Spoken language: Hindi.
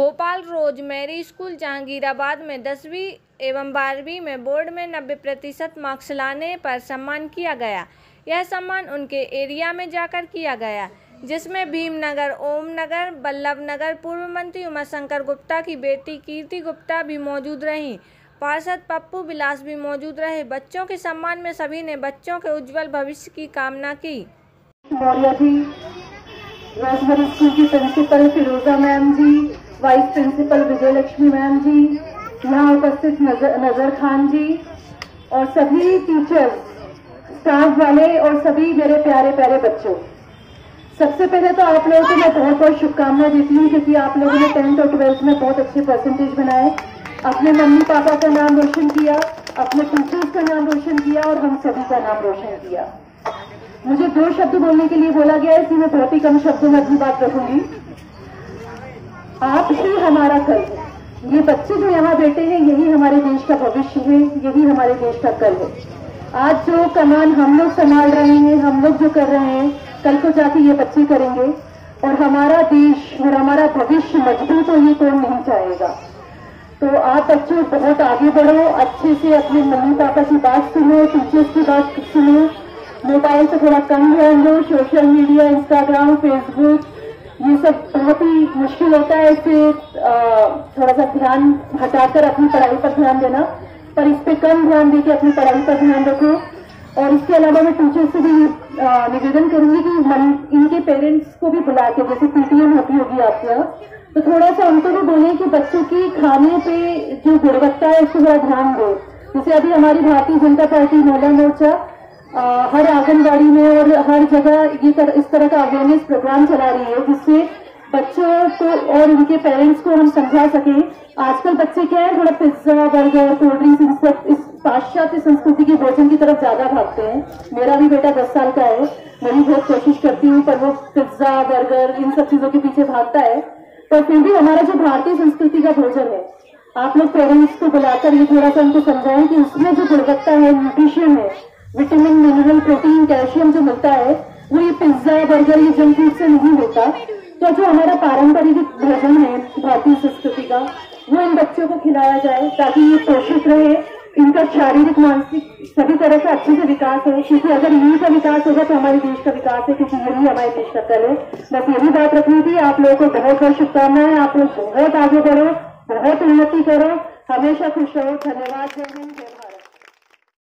गोपाल रोजमेरी स्कूल जहांगीराबाद में 10वीं एवं 12वीं में बोर्ड में 90% मार्क्स लाने पर सम्मान किया गया। यह सम्मान उनके एरिया में जाकर किया गया, जिसमें भीमनगर, ओमनगर, बल्लभनगर पूर्व मंत्री उमाशंकर गुप्ता की बेटी कीर्ति गुप्ता भी मौजूद रहीं। पार्षद पप्पू बिलास भी मौजूद रहे। बच्चों के सम्मान में सभी ने बच्चों के उज्जवल भविष्य की कामना की। मौर्य जी, रोजमेरी स्कूल की principal Firoza ma'am ji, vice principal Vijay Lakshmi ma'am ji, यहाँ उपस्थित नजर खान जी और सभी टीचर्स, स्टाफ वाले और सभी मेरे प्यारे प्यारे बच्चों, सबसे पहले तो आप लोगों को मैं बहुत बहुत शुभकामनाएं देती हूँ, क्योंकि आप लोगों ने 10th और 12th में बहुत अच्छे परसेंटेज बनाए, अपने मम्मी पापा का नाम रोशन किया, अपने टीचर्स का नाम रोशन किया और हम सभी का नाम रोशन किया। मुझे 2 शब्द बोलने के लिए बोला गया है, इसलिए मैं बहुत ही कम शब्दों में अपनी बात रखूंगी। आप ही हमारा कल है। ये बच्चे जो यहाँ बैठे हैं, यही हमारे देश का भविष्य है, यही हमारे देश का कल है। आज जो कमान हम लोग संभाल रहे हैं, हम लोग जो कर रहे हैं, कल को जाके ये बच्चे करेंगे और हमारा देश और हमारा भविष्य मजबूत हो, ये कौन नहीं चाहेगा। तो आप बच्चों बहुत आगे बढ़ो, अच्छे से अपने मम्मी पापा की बात सुनो, टीचर्स की बात सुनो, मोबाइल से थोड़ा कम ध्यान दो। सोशल मीडिया, इंस्टाग्राम, फेसबुक, ये सब बहुत ही मुश्किल होता है, इससे थोड़ा सा ध्यान हटाकर अपनी पढ़ाई पर ध्यान देना, पर इस पे कम ध्यान देकर अपनी पढ़ाई पर ध्यान रखो। और इसके अलावा मैं टीचर से भी निवेदन करूंगी कि इनके पेरेंट्स को भी बुला के, जैसे पीटीएम होती होगी आपके यहाँ, तो थोड़ा सा उनको भी बोले कि बच्चों की खाने पे जो गुणवत्ता है उसको थोड़ा ध्यान दो। जैसे अभी हमारी भारतीय जनता पार्टी महिला मोर्चा हर आंगनबाड़ी में और हर जगह इस तरह का अवेयरनेस प्रोग्राम चला रही है, जिससे बच्चों को और उनके पेरेंट्स को हम समझा सकें। आजकल बच्चे क्या है, थोड़ा पिज्जा, बर्गर, कोल्ड ड्रिंक्स, इस पाश्चात्य संस्कृति के भोजन की तरफ ज्यादा भागते हैं। मेरा भी बेटा 10 साल का है, मैं भी बहुत कोशिश करती हूँ, पर वो पिज्जा, बर्गर, इन सब चीजों के पीछे भागता है। पर फिर भी हमारा जो भारतीय संस्कृति का भोजन है, आप लोग पेरेंट्स को बुलाकर ये थोड़ा सा उनको समझाएं कि उसमें जो गुणवत्ता है, न्यूट्रिशन है, विटामिन, मिनरल, प्रोटीन, कैल्शियम जो मिलता है, वो ये पिज्जा, बर्गर, ये जंक फूड से नहीं मिलता। तो जो हमारा पारंपरिक भोजन है भारतीय संस्कृति का, वो इन बच्चों को खिलाया जाए, ताकि ये पोषित रहे, इनका शारीरिक, मानसिक सभी तरह से अच्छे से विकास हो। क्योंकि अगर यही का विकास होगा तो हमारे देश का विकास है, क्योंकि यही हमारे देश का कल है। बस यही बात रखनी थी। आप लोगों को बहुत बहुत शुभकामनाएं। आप लोग बहुत आगे बढ़ो, बहुत उन्नति करो, हमेशा खुश रहो। धन्यवाद। जय हिंद।